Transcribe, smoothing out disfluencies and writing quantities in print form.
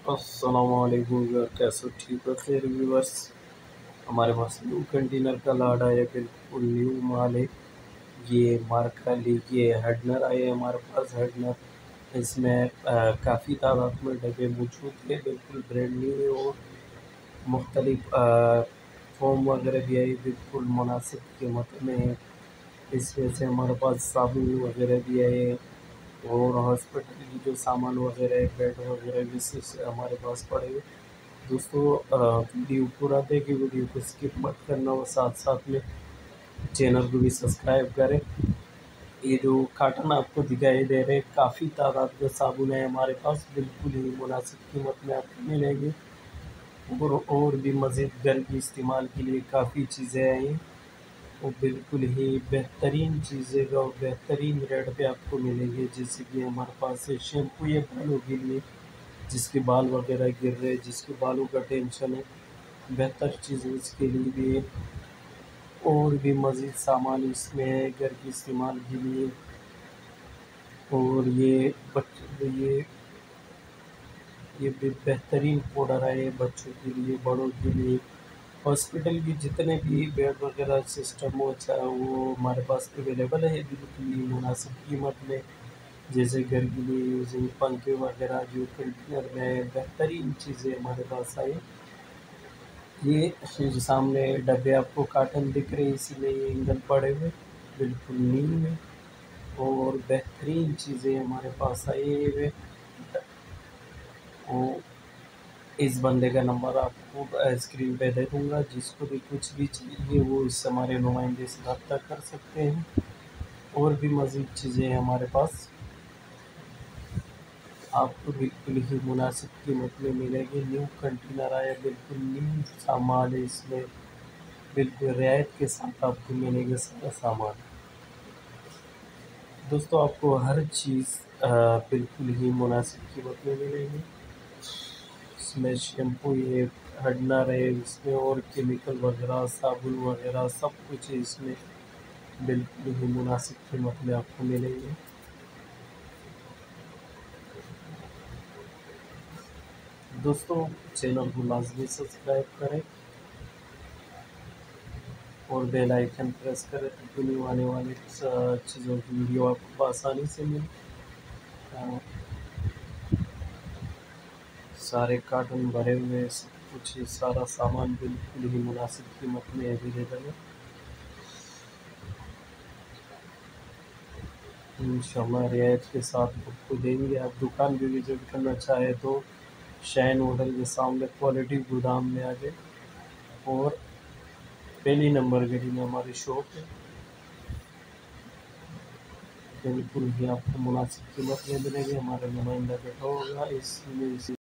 السلام علیکم ویور، کیسے ٹھیک ہے خیر ویورس؟ ہمارے پاس نیو کنٹینر کا لاڈ آیا، بالکل نیو مال ہے یہ مارکا لیجیے۔ ہیڈنر آئے ہمارے پاس، ہیڈنر اس میں کافی تعداد میں ڈبے موجود ہیں، بالکل برانڈ نیو ہے، اور مختلف فوم وغیرہ بھی آئی بالکل مناسب قیمت میں ہے۔ اس میں سے ہمارے پاس صابن وغیرہ بھی آئے، اور ہاسپٹل کی جو سامان وغیرہ ہے، بیڈ وغیرہ بھی ہمارے پاس پڑے ہوئے۔ دوستو ویڈیو پورا دیکھیں، ویڈیو کو اسکپ مت کرنا، اور ساتھ ساتھ میں چینل کو بھی سبسکرائب کریں۔ یہ جو کارٹن آپ کو دکھائی دے رہے، کافی تعداد میں صابن ہے ہمارے پاس، بالکل ہی مناسب قیمت میں آپ کو ملیں گے، اور بھی مزید گھر کی استعمال کے لیے کافی چیزیں آئی ہیں، وہ بالکل ہی بہترین چیزیں اور بہترین ریٹ پہ آپ کو ملیں گے۔ جیسے کہ ہمارے پاس شیمپو یا بالوں کے لیے، جس کے بال وغیرہ گر رہے، جس کے بالوں کا ٹینشن ہے، بہتر چیز اس کے لیے بھی ہے، اور بھی مزید سامان اس میں ہے گھر کی استعمال کے لیے۔ اور یہ بھی بہترین پاؤڈر ہے بچوں کے لیے، بڑوں کے لیے۔ ہاسپٹل کی جتنے بھی بیڈ وغیرہ سسٹم ہو چاہے وہ ہمارے پاس اویلیبل ہے بالکل ہی مناسب قیمت میں۔ جیسے گھر کے لیے یوزنگ پنکھے وغیرہ جو کنٹینر میں بہترین چیزیں ہمارے پاس آئی۔ یہ جو سامنے ڈبے آپ کو کارٹن دکھ رہے، اسی میں یہ اینگل پڑے ہوئے بالکل نیو ہے، اور بہترین چیزیں ہمارے پاس آئی ہوئے۔ اور اس بندے کا نمبر آپ کو اسکرین پہ دے دوں گا، جس کو بھی کچھ بھی چاہیے وہ اس سے ہمارے نمائندے سے رابطہ کر سکتے ہیں، اور بھی مزید چیزیں ہیں ہمارے پاس، آپ کو بالکل ہی مناسب قیمت میں ملے گی۔ نیو کنٹینر آیا، بالکل نیو سامان ہے، اس میں بالکل رعایت کے ساتھ آپ کو ملے گا سارا سامان۔ دوستو آپ کو ہر چیز بالکل ہی مناسب قیمت میں ملے گی۔ اس میں شیمپو ہے، ہڈنر ہے، اس میں اور کیمیکل وغیرہ صابن وغیرہ سب کچھ ہے، اس میں بالکل ہی مناسب قیمت میں آپ کو ملیں گے۔ دوستو چینل کو لازمی سبسکرائب کریں، اور بیل آئیکن پریس کریں تاکہ نیو آنے والی چیزوں کی ویڈیو آپ کو آسانی سے ملے۔ سارے کارٹن بھرے ہوئے، سب کچھ سارا سامان بالکل ہی مناسب قیمت میں اویلیبل ہے۔ انشاءاللہ رعایت کے ساتھ آپ کو دیں گے۔ آپ دکان بھی وزٹ کرنا چاہے تو شائن ہوٹل کے سامنے کوالٹی گودام میں آ جائے، اور پہلی نمبر گلی میں ہماری شاپ ہے، بالکل ہی آپ کو مناسب قیمت میں ملے گی۔ ہمارا نمائندہ بیٹھا ہوگا اس میں